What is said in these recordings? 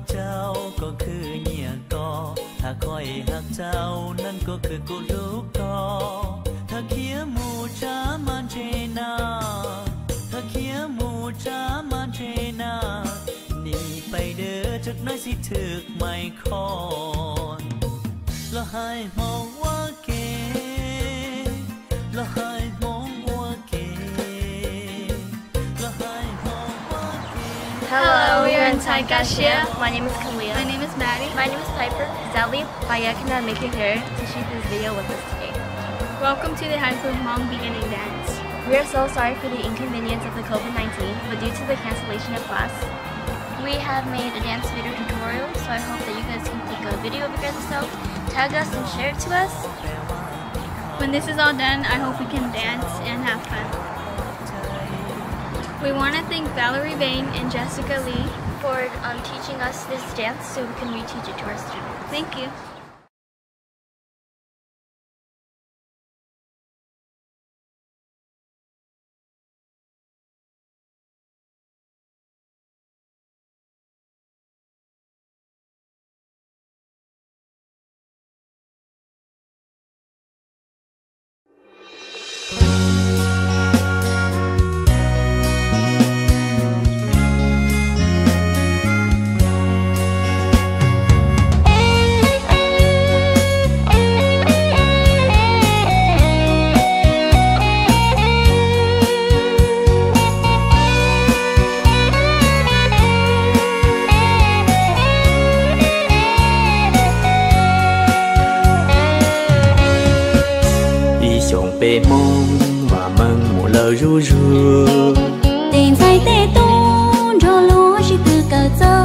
เจ้าก็คือเหี่ยกอถ้าคอยหักเจ้านั่นก็คือกูลูกกอถ้าเขียหมูจ้ามันเจนาถ้าเขียหมูจ้ามันเจนาหนีไปเด้อจากน้อยสิถึกไม่คอนแล้วให้มองว่าเกแล้วให้มองว่าเกแล้วให้มองว่าเก Hello, we are inside Gashia. My name is Kalia. My name is Maddie. My name is Piper. Sadly, Paya cannot make it here to shoot this video with us today. Welcome to the High School Hmong beginning dance. We are so sorry for the inconvenience of the COVID-19, but due to the cancellation of class, we have made a dance video tutorial, so I hope that you guys can take a video of your guys yourself, tag us and share it to us. When this is all done, I hope we can dance and have fun. We want to thank Valerie Bain and Jessica Lee For teaching us this dance so we can reteach it to our students. Thank you. bề mông và mừng một lời ru ru tình say tê tôn cho lúa chỉ từ cờ giờ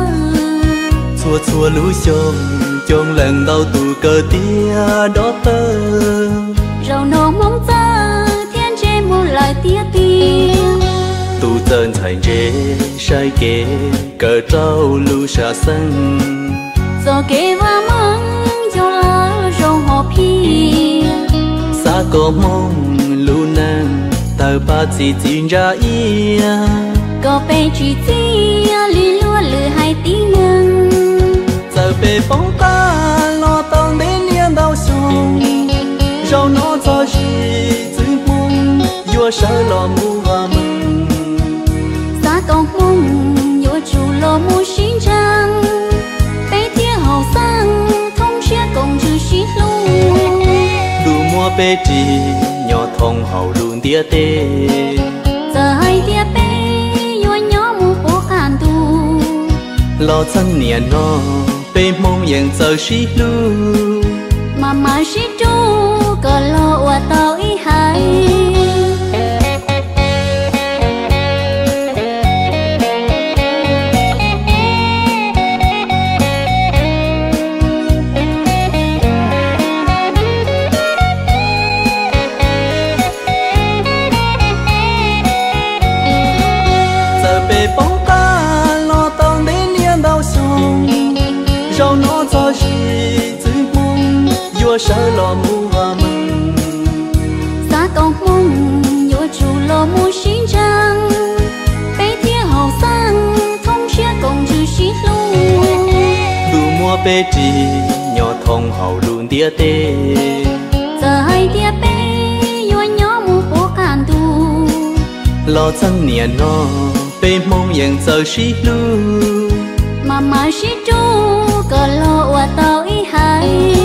xua xua lũ sông trong lần đầu tụ cờ tia đó tơ rau nổ mong tơ thiên trên một lời tia tia tụ tên thành rễ sai kề cờ trâu lũ xa sân giờ kề và mong cho lỡ rau họ phi xa có mong lũ nàng tờ ba chỉ ra ia có bê chỉ tia lì lúa lử hai tí nâng giờ bề bóng ta lo tông đến liên đau sông rau nó cho gì giữ mong vua sợ lo mua và mừng xa có mong vua chủ lo mua xin trang bê tia hậu sang thông chia cùng chữ xin luôn đủ mua bê trì nhỏ thông hậu luôn tia tê giờ hai tia bê vua nhỏ mua bố càn tu lo chân niệm nó bê mong nhận giờ xí lu mà xí chú có lo qua tao ý hay bóng ta lo tông đến liên đau sông rau nó cho gì giữ mong vua sợ lo mua và mừng xa con mong vua chủ lo mua xin trang bê tia hậu sang thông chia cùng chữ xin luôn đủ mua bê trì nhỏ thông hậu luôn tia tê giờ hai tia bê vua nhỏ mua bố càn tu lo chân niệm nó bê mong nhận giờ xí lu mà xí chú có lo qua tao ý hay